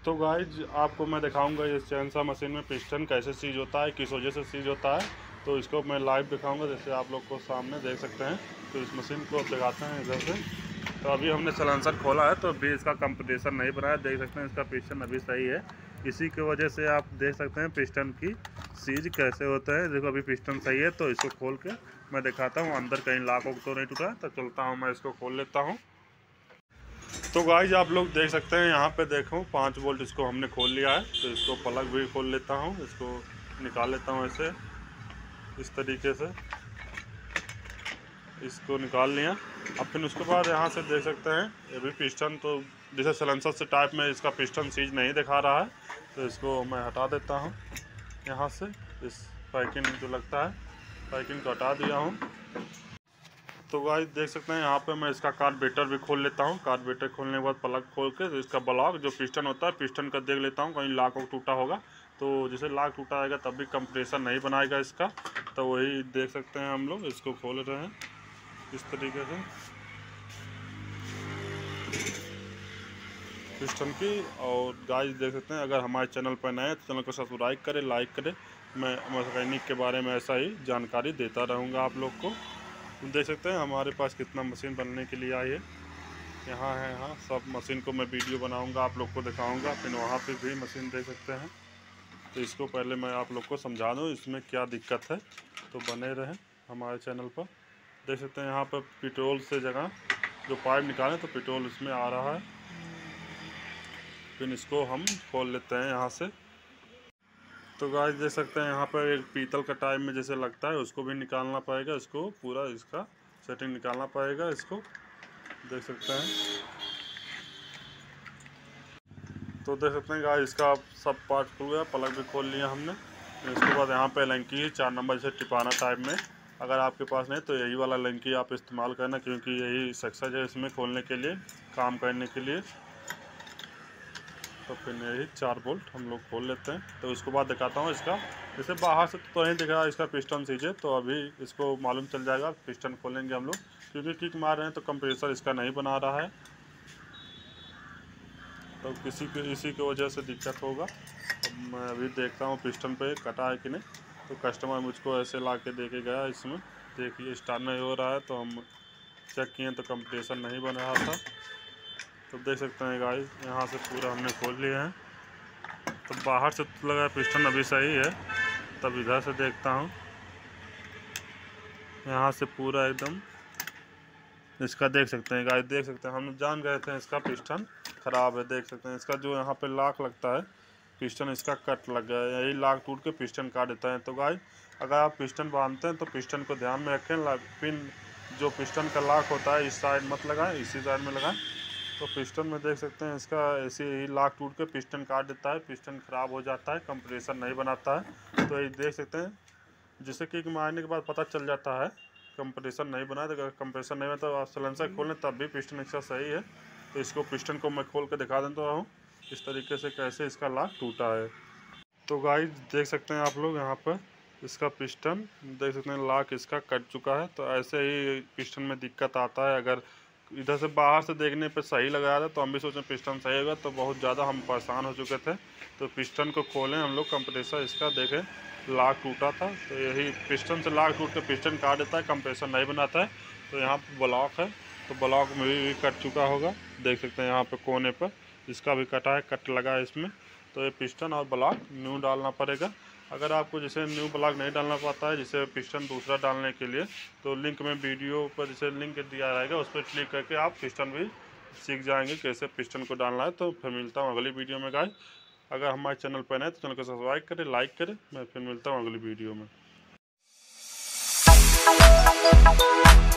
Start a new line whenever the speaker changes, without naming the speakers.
तो गाइज आपको मैं दिखाऊंगा इस चैनसा मशीन में पिस्टन कैसे सीज होता है, किस वजह से सीज होता है। तो इसको मैं लाइव दिखाऊंगा, जैसे आप लोग को सामने देख सकते हैं। तो इस मशीन को दिखाते हैं इधर से। तो अभी हमने सलेंसर खोला है, तो अभी इसका कंप्रेसर नहीं बनाया, देख सकते हैं इसका पिस्टन अभी सही है। इसी की वजह से आप देख सकते हैं पिस्टन की सीज कैसे होता है। देखो अभी पिस्टन सही है, तो इसको खोल के मैं दिखाता हूँ अंदर कहीं लाक तो नहीं टूटा। तो चलता हूँ, मैं इसको खोल लेता हूँ। तो गाइज आप लोग देख सकते हैं यहाँ पे देखो 5 वोल्ट इसको हमने खोल लिया है। तो इसको प्लग भी खोल लेता हूँ, इसको निकाल लेता हूँ ऐसे इस तरीके से, इसको निकाल लिया। अब फिर उसके बाद यहाँ से देख सकते हैं ये भी पिस्टन, तो जैसे सलेंसर से टाइप में इसका पिस्टन सीज नहीं दिखा रहा है। तो इसको मैं हटा देता हूँ यहाँ से, इस पैकिंग जो लगता है पैकिंग को हटा दिया हूँ। तो गाइस देख सकते हैं यहाँ पे मैं इसका कार्बोरेटर भी खोल लेता हूँ। कार्बोरेटर खोलने के बाद प्लग खोल के तो इसका ब्लॉक जो पिस्टन होता है, पिस्टन का देख लेता हूँ कहीं लाक टूटा होगा। तो जैसे लाक टूटा आएगा तब भी कंप्रेसर नहीं बनाएगा इसका। तो वही देख सकते हैं हम लोग इसको खोल रहे हैं इस तरीके से पिस्टन की। और गाइस देख सकते हैं अगर हमारे चैनल पर नए हैं तो चैनल को सब्सक्राइब करें, लाइक करें। मैं मैकेनिक के बारे में ऐसा ही जानकारी देता रहूँगा आप लोग को। देख सकते हैं हमारे पास कितना मशीन बनने के लिए आई है। यहाँ है, यहाँ सब मशीन को मैं वीडियो बनाऊंगा, आप लोग को दिखाऊंगा। फिर वहाँ पे भी मशीन देख सकते हैं। तो इसको पहले मैं आप लोग को समझा दूँ इसमें क्या दिक्कत है, तो बने रहें हमारे चैनल पर। देख सकते हैं यहाँ पर पेट्रोल से जगह जो पाइप निकालें तो पेट्रोल इसमें आ रहा है। फिर इसको हम खोल लेते हैं यहाँ से। तो गाइस देख सकते हैं यहाँ पर एक पीतल का टाइप में जैसे लगता है, उसको भी निकालना पड़ेगा। इसको पूरा इसका सेटिंग निकालना पड़ेगा, इसको देख सकते हैं। तो देख सकते हैं गाइस इसका सब पार्ट खुल गया, प्लग भी खोल लिया हमने। इसके बाद यहाँ पे लंकी 4 नंबर से टिपाना टाइप में, अगर आपके पास नहीं तो यही वाला लंकी आप इस्तेमाल करना, क्योंकि यही सक्सेस है इसमें खोलने के लिए, काम करने के लिए। तो फिर यही 4 बोल्ट हम लोग खोल लेते हैं। तो इसके बाद दिखाता हूँ इसका, जैसे बाहर से तो नहीं दिख रहा इसका पिस्टन सीज है। तो अभी इसको मालूम चल जाएगा, पिस्टन खोलेंगे हम लोग, क्योंकि किक मार रहे हैं तो कंप्रेसर इसका नहीं बना रहा है। तो इसी की वजह से दिक्कत होगा। अब मैं अभी देखता हूँ पिस्टन पे कटा है कि नहीं। तो कस्टमर मुझको ऐसे ला के दे के गया, इसमें देखिए स्टार्ट नहीं हो रहा है। तो हम चेक किए तो कंप्रेसर नहीं बन रहा था। तो देख सकते हैं गाइस यहाँ से पूरा हमने खोल लिया है। तो बाहर से तो लगा पिस्टन अभी सही है। तब इधर से देखता हूँ, यहाँ से पूरा एकदम इसका देख सकते हैं गाइस, देख सकते हैं हम जान गए थे इसका पिस्टन ख़राब है। देख सकते हैं इसका जो यहाँ पे लाक लगता है, पिस्टन इसका कट लग गया है, यही लाक टूट के पिस्टन काट देता है। तो गाइस अगर आप पिस्टन बांधते हैं तो पिस्टन को ध्यान में रखें, पिन जो पिस्टन का लाक होता है इस साइड मत लगाएं, इसी साइड में लगाएं। तो पिस्टन में देख सकते हैं इसका ऐसे ही लाक टूट के पिस्टन काट देता है, पिस्टन ख़राब हो जाता है, कंप्रेसर नहीं बनाता है। तो ये देख सकते हैं जिससे किक मारने के बाद पता चल जाता है कंप्रेसर नहीं बना। तो अगर कंप्रेसर नहीं बना तो आप सिलेंसर खोलें तब भी पिस्टन इसका सही है। तो इसको पिस्टन को मैं खोल के दिखा देता हूँ इस तरीके से कैसे इसका लाक टूटा है। तो गाइस देख सकते हैं आप लोग यहाँ पर इसका पिस्टन देख सकते हैं, लाक इसका कट चुका है। तो ऐसे ही पिस्टन में दिक्कत आता है। अगर इधर से बाहर से देखने पे सही लग रहा था तो हम भी सोचें पिस्टन सही होगा, तो बहुत ज़्यादा हम परेशान हो चुके थे। तो पिस्टन को खोलें हम लोग, कंप्रेसर इसका देखें लाक टूटा था। तो यही पिस्टन से लाक टूट के पिस्टन काट देता है, कंप्रेसर नहीं बनाता है। तो यहाँ पर ब्लॉक है, तो ब्लॉक में भी कट चुका होगा, देख सकते हैं यहाँ पे कोने पर इसका भी कटा है, कट लगा है इसमें। तो ये पिस्टन और ब्लॉक न्यू डालना पड़ेगा। अगर आपको जैसे न्यू ब्लॉक नहीं डालना पड़ता है, जैसे पिस्टन दूसरा डालने के लिए, तो लिंक में वीडियो पर जैसे लिंक दिया रहेगा उस पर क्लिक करके आप पिस्टन भी सीख जाएंगे कैसे पिस्टन को डालना है। तो फिर मिलता हूँ अगली वीडियो में गाइस। अगर हमारे चैनल पर नए तो चैनल को सब्सक्राइब करें, लाइक करें। मैं फिर मिलता हूँ अगली वीडियो में।